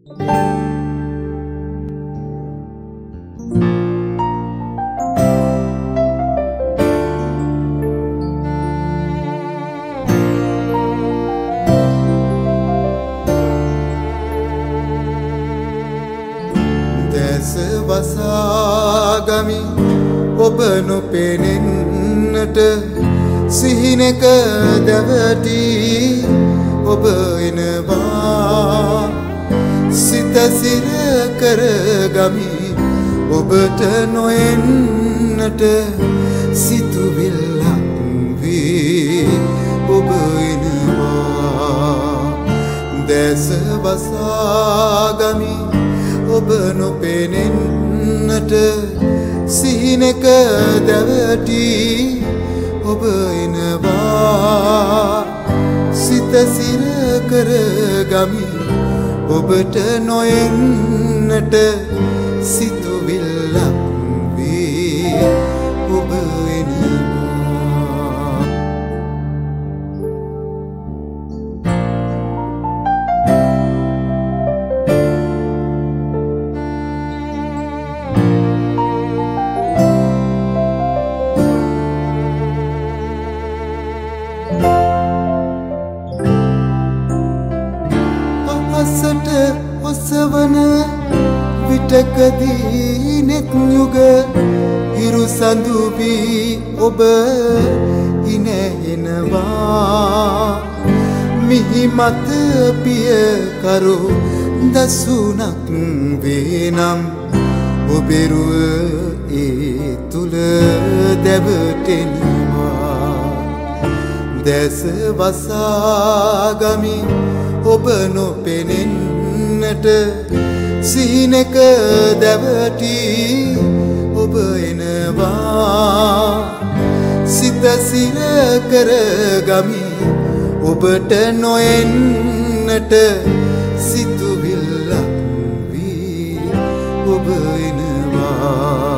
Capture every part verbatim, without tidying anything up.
වසාගමි ඔබ නොපෙනෙන්නට සිහිනක දැවටි ඔබ එනවා සිත සිර කරගමි ඔබට නොෙන්නට සිතුවිල්ලක් වී ඔබ එනවා දැස වසාගමි ඔබ නොපෙනෙන්නට සිහිනක දැවටි ඔබ එනවා සිත සිර කරගමි ඔබට නොෙන්නට සිතුවිල්ලක් වී ඔබ අසට ඔසවන විටකදී නෙත් යුග හිරු සඳු වී ඔබ ඉනහෙනවා මිහි මත පිය කරු දසුනක් වේනම් ඔබෙරුව ඒ තුල දැවටෙනවා දැස වසාගමි ඔබ නොපෙනෙන්නට සිහිනක දැවටි ඔබ එනවා සිත සිර කරගමි ඔබට නොෙන්නට සිතුවිල්ලක් වී ඔබ එනවා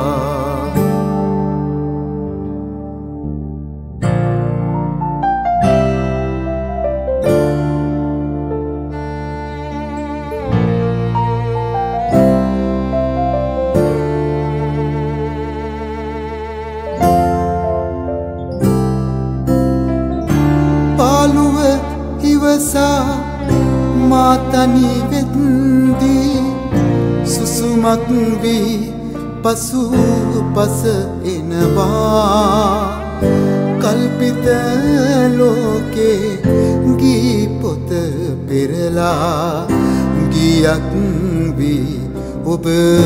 ඉවසා මාතනි වෙද්දී සුසුමක් වී පසු පස එනවා කල්පිත ලෝකේ ගී පොත පෙරලා ගියක් වී ඔබ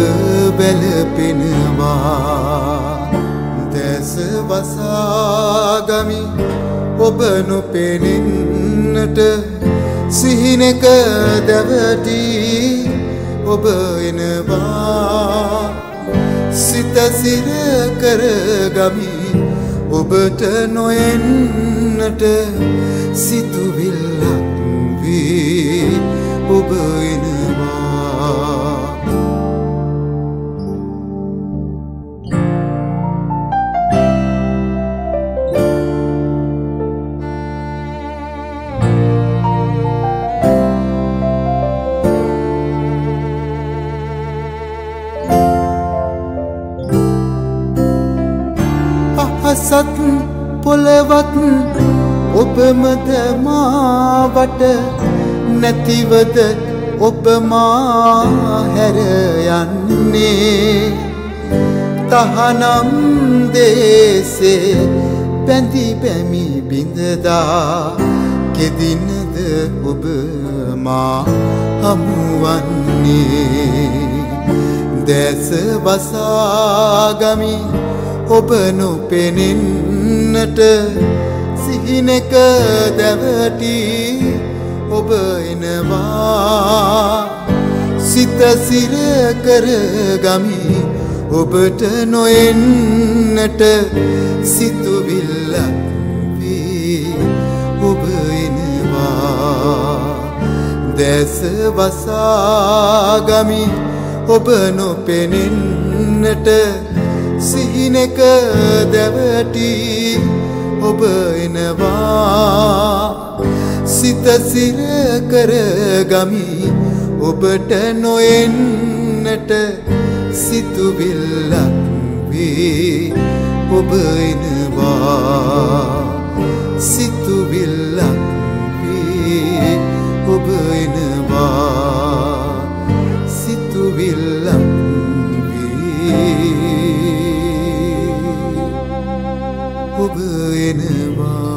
බැලපෙනවා දැස වසාගමි ඔබ නොපෙනෙන්නට සිහිනක දැවටි ඔබ එනවා සිත සිර කරගමි ඔබට නොෙන්නට සිතුවිල්ලක් වී ඔබ එනවා සත් පොළවත් ඔබමද මාවට නැතිවද ඔබ මා හැර යන්නේ තහනම් දේසේ බැඳි බැමි බිඳදා කෙදිනද ඔබ මා හමුවන්නේ දැස වසාගමි ඔබ නොපෙනෙන්නට සිහිනක දැවටි ඔබ එනවා සිත සිර කරගමි ඔබට නොෙන්නට සිතුවිල්ලක් වී ඔබ එනවා දැස වසාගමි ඔබ නොපෙනෙන්නට සිහිනක දැවටි ඔබ එනවා සිත සිර කරගමි ඔබට නොෙන්නට සිතුවිල්ලක් වේ ඔබ එනවා සිතුවිල්ලක් වේ ඔබ එනවා සිතුවිල්ලක් වේ ඔබ එනවා